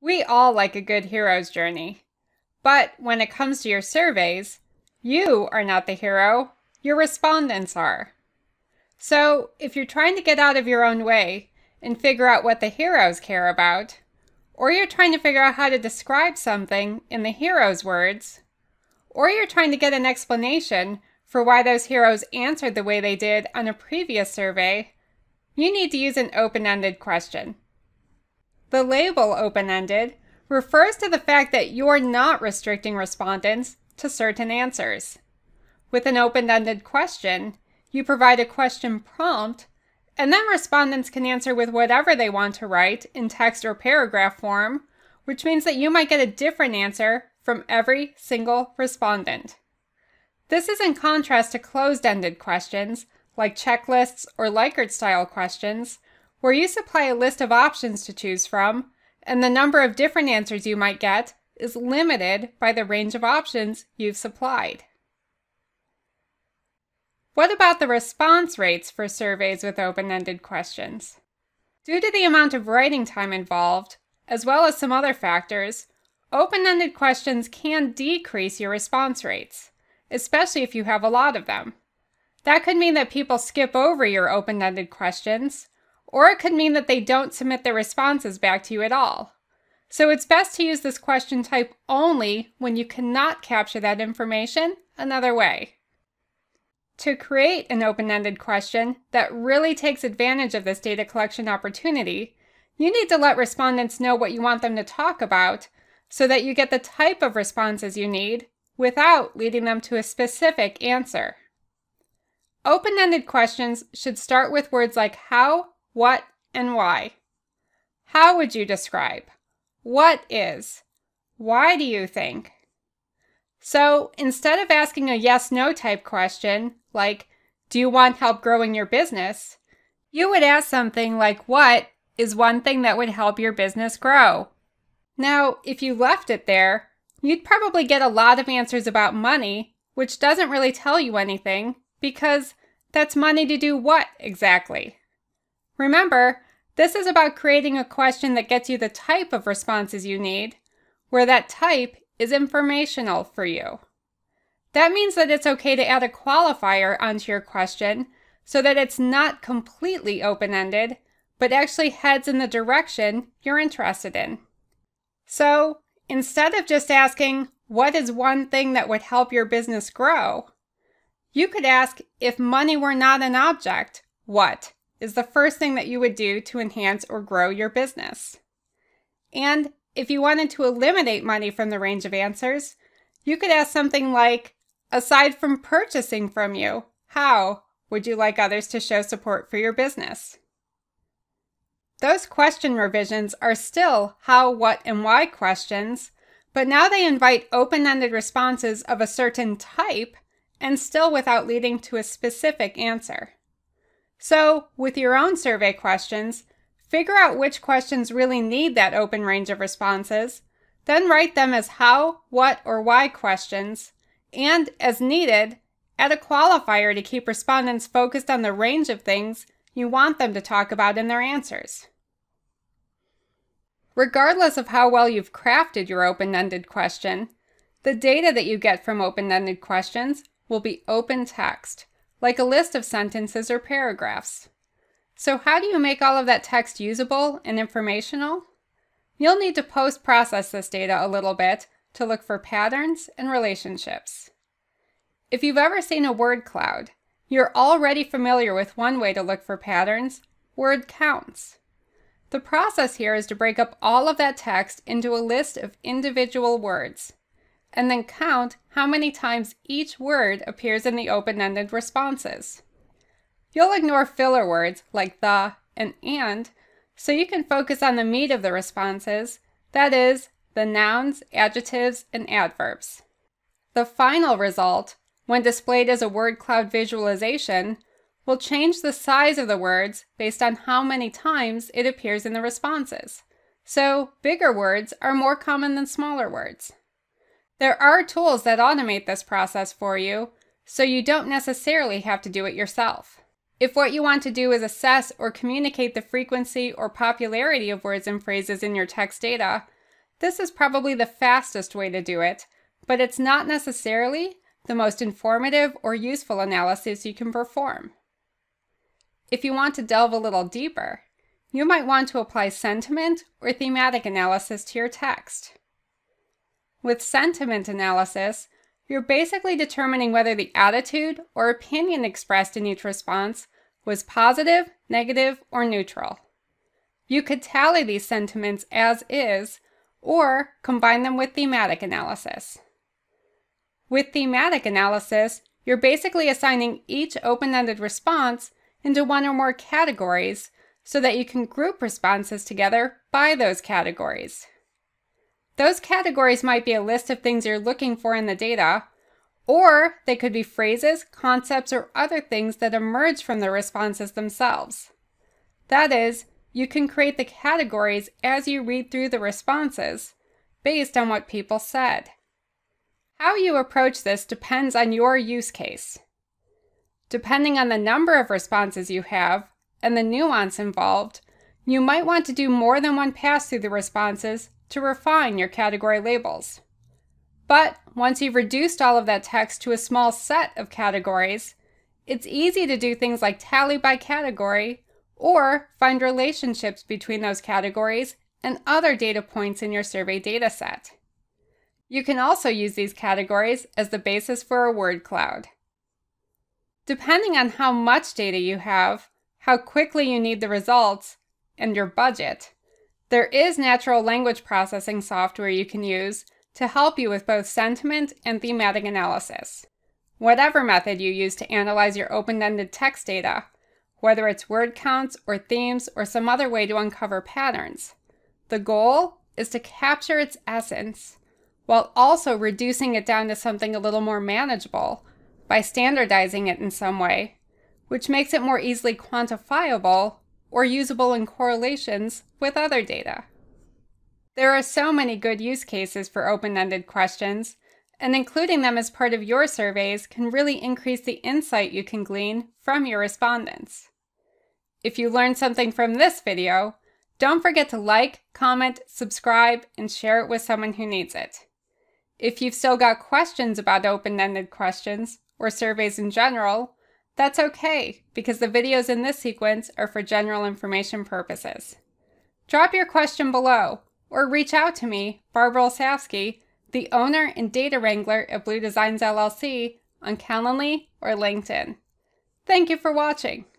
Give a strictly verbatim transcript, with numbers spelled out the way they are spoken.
We all like a good hero's journey. But when it comes to your surveys, you are not the hero, your respondents are. So if you're trying to get out of your own way and figure out what the heroes care about, or you're trying to figure out how to describe something in the hero's words, or you're trying to get an explanation for why those heroes answered the way they did on a previous survey, you need to use an open-ended question. The label open-ended refers to the fact that you're not restricting respondents to certain answers. With an open-ended question, you provide a question prompt, and then respondents can answer with whatever they want to write in text or paragraph form, which means that you might get a different answer from every single respondent. This is in contrast to closed-ended questions, like checklists or Likert-style questions, where you supply a list of options to choose from, and the number of different answers you might get is limited by the range of options you've supplied. What about the response rates for surveys with open-ended questions? Due to the amount of writing time involved, as well as some other factors, open-ended questions can decrease your response rates, especially if you have a lot of them. That could mean that people skip over your open-ended questions, or it could mean that they don't submit their responses back to you at all. So it's best to use this question type only when you cannot capture that information another way. To create an open-ended question that really takes advantage of this data collection opportunity, you need to let respondents know what you want them to talk about so that you get the type of responses you need without leading them to a specific answer. Open-ended questions should start with words like how, what, and why. How would you describe? What is? Why do you think? So instead of asking a yes-no type question, like, do you want help growing your business? You would ask something like, what is one thing that would help your business grow? Now, if you left it there, you'd probably get a lot of answers about money, which doesn't really tell you anything, because that's money to do what exactly? Remember, this is about creating a question that gets you the type of responses you need, where that type is informational for you. That means that it's okay to add a qualifier onto your question so that it's not completely open-ended, but actually heads in the direction you're interested in. So, instead of just asking, what is one thing that would help your business grow? You could ask, if money were not an object, what is the first thing that you would do to enhance or grow your business? And if you wanted to eliminate money from the range of answers, you could ask something like, aside from purchasing from you, how would you like others to show support for your business? Those question revisions are still how, what, and why questions, but now they invite open-ended responses of a certain type and still without leading to a specific answer. So, with your own survey questions, figure out which questions really need that open range of responses, then write them as how, what, or why questions, and, as needed, add a qualifier to keep respondents focused on the range of things you want them to talk about in their answers. Regardless of how well you've crafted your open-ended question, the data that you get from open-ended questions will be open text, like a list of sentences or paragraphs. So how do you make all of that text usable and informational? You'll need to post-process this data a little bit to look for patterns and relationships. If you've ever seen a word cloud, you're already familiar with one way to look for patterns, word counts. The process here is to break up all of that text into a list of individual words, and then count how many times each word appears in the open-ended responses. You'll ignore filler words like the and and, so you can focus on the meat of the responses, that is, the nouns, adjectives, and adverbs. The final result, when displayed as a word cloud visualization, will change the size of the words based on how many times it appears in the responses. So, bigger words are more common than smaller words. There are tools that automate this process for you, so you don't necessarily have to do it yourself. If what you want to do is assess or communicate the frequency or popularity of words and phrases in your text data, This is probably the fastest way to do it, but it's not necessarily the most informative or useful analysis you can perform. If you want to delve a little deeper, you might want to apply sentiment or thematic analysis to your text. With sentiment analysis, you're basically determining whether the attitude or opinion expressed in each response was positive, negative, or neutral. You could tally these sentiments as is, or combine them with thematic analysis. With thematic analysis, you're basically assigning each open-ended response into one or more categories so that you can group responses together by those categories. Those categories might be a list of things you're looking for in the data, or they could be phrases, concepts, or other things that emerge from the responses themselves. That is, you can create the categories as you read through the responses based on what people said. How you approach this depends on your use case. Depending on the number of responses you have and the nuance involved, you might want to do more than one pass through the responses to refine your category labels. But once you've reduced all of that text to a small set of categories, it's easy to do things like tally by category or find relationships between those categories and other data points in your survey dataset. You can also use these categories as the basis for a word cloud. Depending on how much data you have, how quickly you need the results, and your budget, there is natural language processing software you can use to help you with both sentiment and thematic analysis. Whatever method you use to analyze your open-ended text data, whether it's word counts or themes or some other way to uncover patterns, the goal is to capture its essence while also reducing it down to something a little more manageable by standardizing it in some way, which makes it more easily quantifiable or usable in correlations with other data. There are so many good use cases for open-ended questions, and including them as part of your surveys can really increase the insight you can glean from your respondents. If you learned something from this video, don't forget to like, comment, subscribe, and share it with someone who needs it. If you've still got questions about open-ended questions, or surveys in general, that's okay, because the videos in this sequence are for general information purposes. Drop your question below, or reach out to me, Barbara Olsavsky, the owner and data wrangler at Blou Designs L L C, on Calendly or LinkedIn. Thank you for watching.